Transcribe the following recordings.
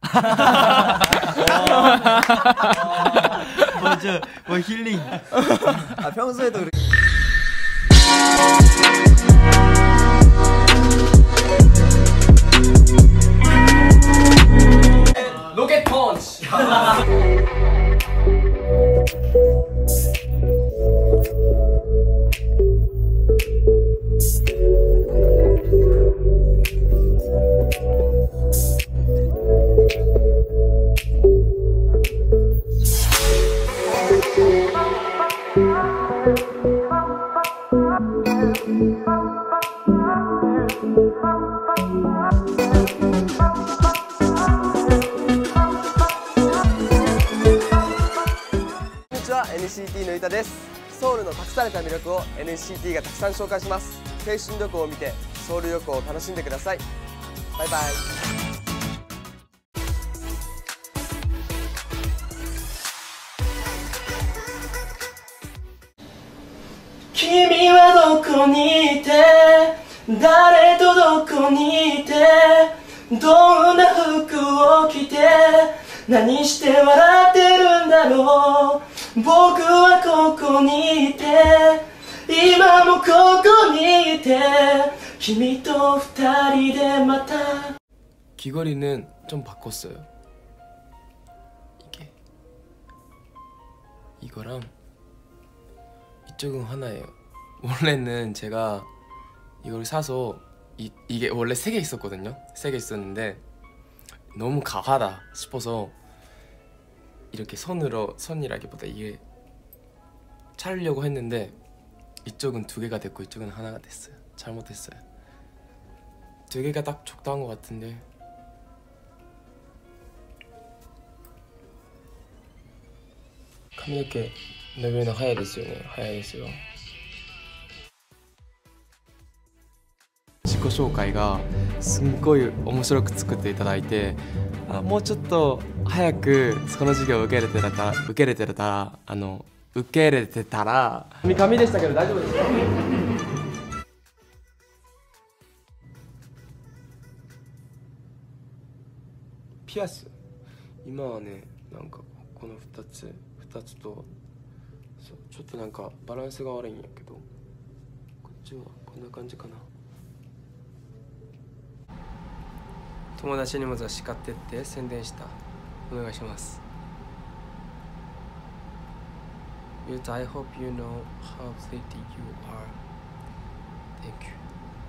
뭐 힐링. 아 평소에도 그렇게. 로켓 펀치. NCT のユタです。ソウルの隠された魅力を NCT がたくさん紹介します。青春旅行を見てソウル旅行を楽しんでください。バイバイ。 君はどこにいて、誰とどこにいて、どんな服を着て、何して笑ってるんだろう。僕はここにいて、今もここにいて、君と二人でまた。 귀걸이는 좀 바꿨어요. 이거랑 이쪽은 하나예요. 원래는 제가 이걸 사서 이게 원래 3개 있었거든요. 3개 있었는데 너무 가하다 싶어서 이렇게 선이라기보다 이게 차려고 했는데 이쪽은 2개가 됐고 이쪽은 하나가 됐어요. 잘못했어요. 2개가 딱 적당한 것 같은데髪の毛伸びるの早いですよね。早いですよ。自己紹介がすっごい面白く作っていただいて、もうちょっと早くその授業を受けれてたら紙でしたけど大丈夫ですか？ピアス今はね、なんかこの2つとちょっとなんかバランスが悪いんやけど、こっちはこんな感じかな。友達にも雑誌買ってって宣伝した。お願いします。Yuta, I hope you know how pretty you are. Thank you.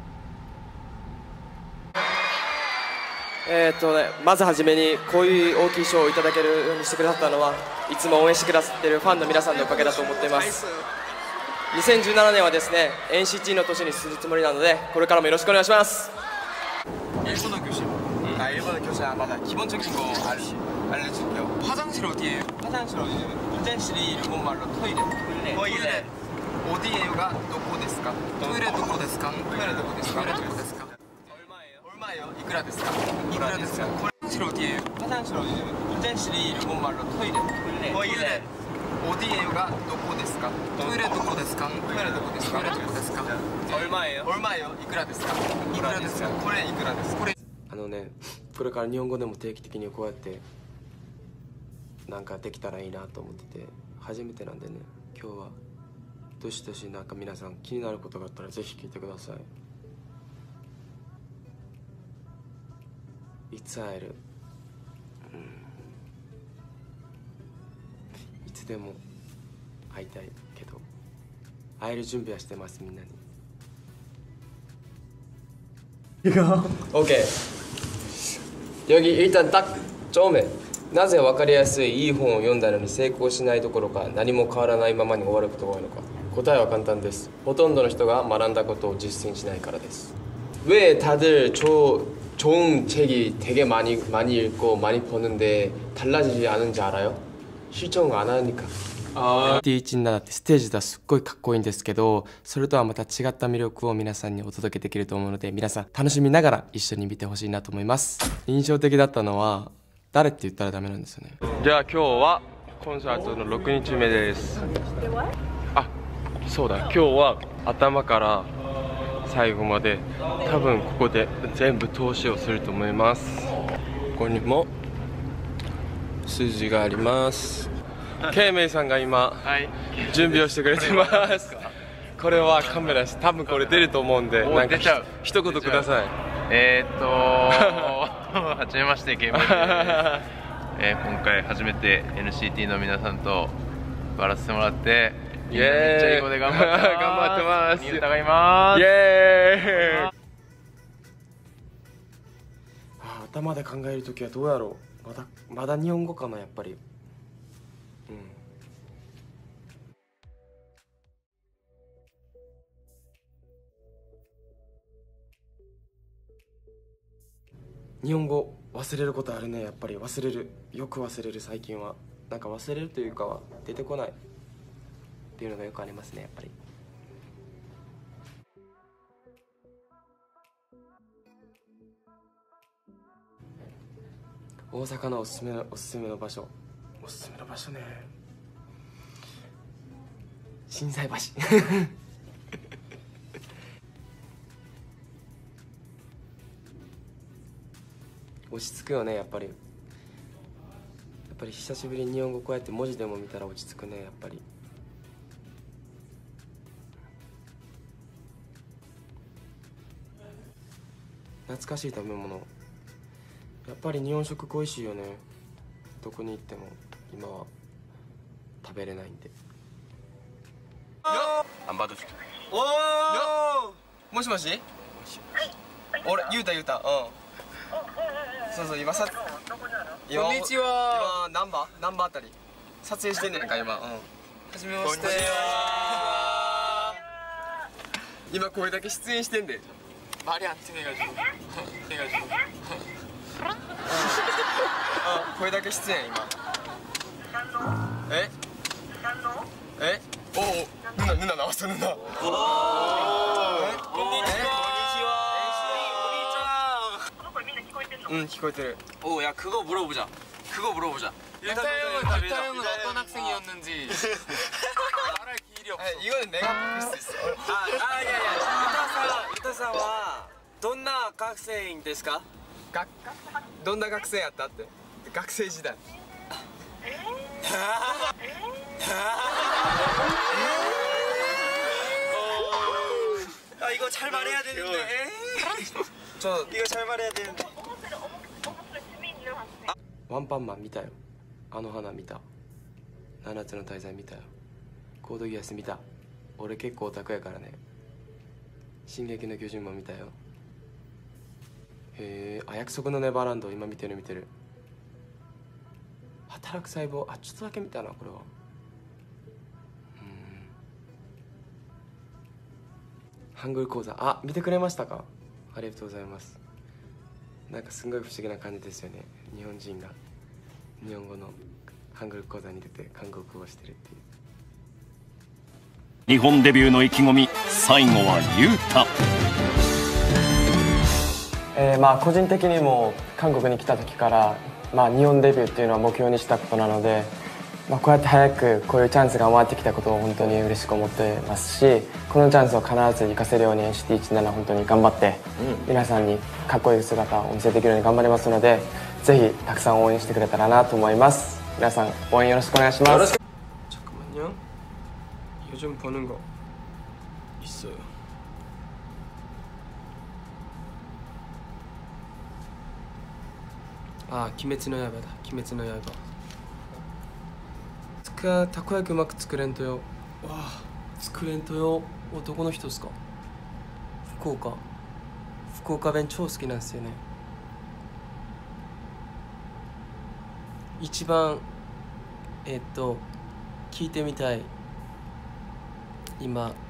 まずはじめにこういう大きい賞をいただけるようにしてくださったのはいつも応援してくださっているファンの皆さんのおかげだと思っています。2017年はですね NCT の年にするつもりなのでこれからもよろしくお願いします。일본어 교실. 일본어 교실 맞아. 기본적인 거 알려줄게요. 화장실 어디예요? 화장실 어디예요? 화장실이 일본말로 토이렛. 토이렛. 어디에요가 도코ですか? 토이렛 도코ですか? 토이렛 도코ですか? 토이렛 도코ですか? 얼마예요? 이쿠라ですか? 이쿠라ですか? 화장실 어디예요? 화장실 어디예요? 화장실이 일본말로 토이렛. 토이렛. 어디에요가 도코ですか? 토이렛 도코ですか? 토이렛 도코ですか? 토이렛 도코ですか? 얼마예요? 이쿠라ですか? 이쿠라ですか? これいくらですか? ね、これから日本語でも定期的にこうやってなんかできたらいいなと思ってて、初めてなんでね、今日はどしどしなんか皆さん気になることがあったらぜひ聞いてください。いつ会える、いつでも会いたいけど会える準備はしてます。みんなに。OK。여기 일단 딱 처음에なぜ分かりやすいいい本を読んだのに成功しないどころか何も変わらないままに終わることが多いのか。答えは簡単です。ほとんどの人が学んだことを実践しないからです。왜 다들 좋은 책이 되게 많이 읽고 많이 보는데 달라지지 않은지 알아요? 실천을 안 하니까. NCT177ってステージではすっごいかっこいいんですけど、それとはまた違った魅力を皆さんにお届けできると思うので、皆さん楽しみながら一緒に見てほしいなと思います。印象的だったのは誰って言ったらダメなんですよね。じゃあ今日はコンサートの6日目です。あ、そうだ、今日は頭から最後まで多分ここで全部投資をすると思います。ここにも数字があります。ケイメイさんが今、準備をしてくれてます。これはカメラです。多分これ出ると思うんで、なんか一言ください。 はじめまして、ケイメイです。今回初めて NCT の皆さんとバラせてもらって、めっちゃいい子で頑張ってます。新歌がいます。イエーイ。 頭で考えるときはどうやろう。まだ日本語かな、やっぱり。日本語忘れることあるね。やっぱり忘れる、よく忘れる。最近はなんか忘れるというかは出てこないっていうのがよくありますね、やっぱり。大阪のおすすめの場所ね、心斎橋落ち着くよね、やっぱり久しぶりに日本語こうやって文字でも見たら落ち着くね、やっぱり。懐かしい食べ物、やっぱり日本食恋しいよね。どこに行っても今は食べれないんで。 もしもし。俺言うたそうそう、今こんにちは。今ナンバーあたり撮影してんねんか今。はじめまして。今これだけ出演してんで。말이 안 통해가지고.これだけ出演今。おお、ヌナ나왔어ヌナ。こんにちは。聞こえてる。 오, 야, 그거 물어보자. 유타 형은 어떤 학생이었는지 말할 길이 없어. 이거는 내가 바꿀 수 있어. 유타さんはどんな学生ですか？ どんな学生やったって。学生時代。 이거 잘 말해야 되는데. 이거 잘 말해야 되는데. ワンパンマン見たよ。あの花見た。7つの大罪見たよ。コードギアス見た。俺結構オタクやからね。進撃の巨人も見たよ。へえ、約束のネバーランド今見てる。働く細胞、ちょっとだけ見たな、これは。ハングル講座、見てくれましたか？ありがとうございます。なんかすごい不思議な感じですよね。日本人が日本語のハングル講座に出て韓国語をしてるっていう。 日本デビューの意気込み、最後はユータ。 個人的にも韓国に来た時から、日本デビューっていうのは目標にしたことなので、こうやって早くこういうチャンスが回ってきたことを本当に嬉しく思ってますし、このチャンスを必ず生かせるように NCT17 本当に頑張って、皆さんにかっこいい姿をお見せできるように頑張りますので、ぜひたくさん応援してくれたらなと思います。皆さん応援よろしくお願いします。 잠깐만요. 요즘 보는 거 있어요. 기메츠노 야바다. 기메츠노 야바. 타코야키 うまく作れんとよ。作れんとよ。どこの人ですか？福岡弁超好きなんですよね。一番聞いてみたい今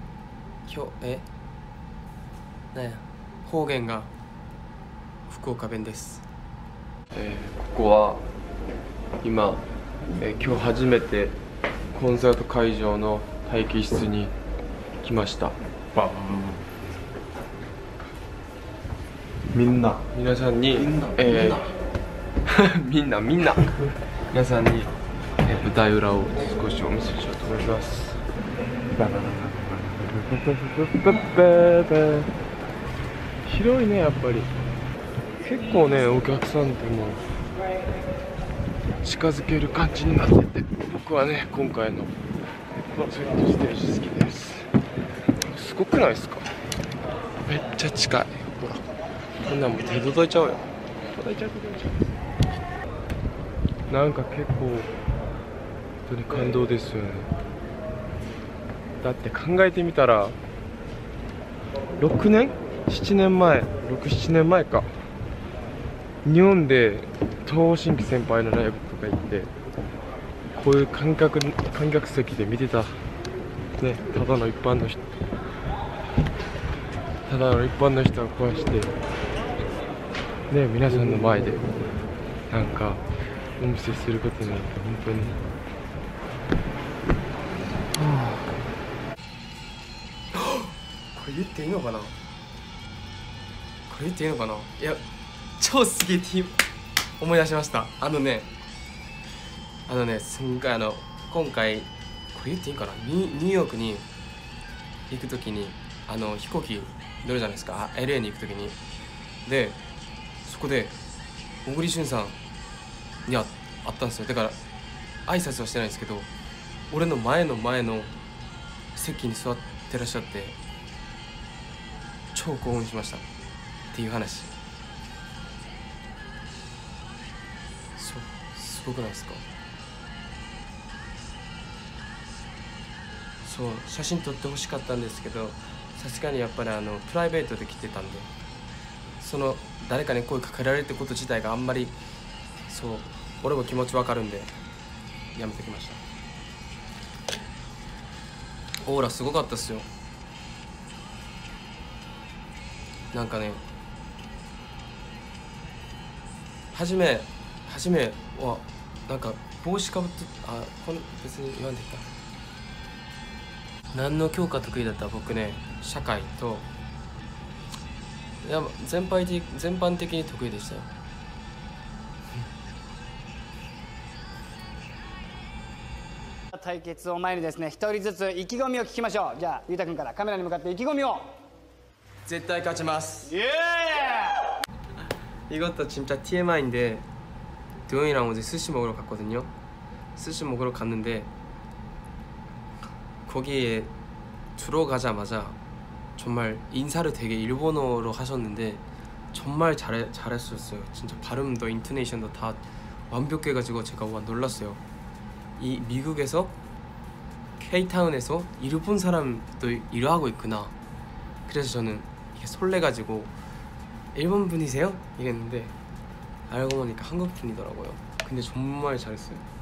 方言が福岡弁です。ここは今今日初めてコンサート会場の待機室に来ました。皆さんにみんな皆さんに舞台裏を少しお見せしようと思います。広いね、やっぱり結構ね、お客さんでも近づける感じになってて、僕はね今回のこのセットステージ好きです。すごくないですか？めっちゃ近い。ほらこんなんもう手届いちゃうよ。届いちゃう。なんか結構本当に感動ですよね。だって考えてみたら6年7年前6、7年前か、日本で東方神起先輩のライブとか行って、こういう観客席で見てたね、ただの一般の人がこうしてね、皆さんの前でなんかお見せすることになって、本当にこれ言っていいのかな、いや超すげえティーム思い出しました。今回これ言っていいかな、ニューヨークに行くときに飛行機乗るじゃないですか、LA に行くときに。でそこで小栗旬さんに会ったんですよ。だから挨拶はしてないんですけど、俺の前の席に座ってらっしゃって、超興奮しましたっていう話。すごくないですか？そう、写真撮ってほしかったんですけど、さすがにやっぱりプライベートで来てたんで、誰かに声かけられるってこと自体があんまり、俺も気持ちわかるんでやめてきました。オーラすごかったっすよ。なんかね、初めはなんか帽子かぶって、別に言わんでいいか。何の教科得意だったら僕ね、社会と、いや全般的に得意でしたよ。 対決を前にですね、一人ずつ意気込みを聞きましょう。じゃあゆうたくんからカメラに向かって意気込みを。 絶対勝ちます。 이것도 진짜 TMI인데 도영이랑 어제 스시 먹으러 갔거든요. 스시 먹으러 갔는데 거기에 들어가자마자 정말 인사를 되게 일본어로 하셨는데 정말 잘했었어요. 진짜 발음도 인토네이션도 다 완벽해가지고 제가 와 놀랐어요. 이 미국에서 K타운에서 일본 사람도 일을 하고 있구나. 그래서 저는 이게 설레가지고 일본 분이세요? 이랬는데 알고 보니까 한국 분이더라고요. 근데 정말 잘했어요.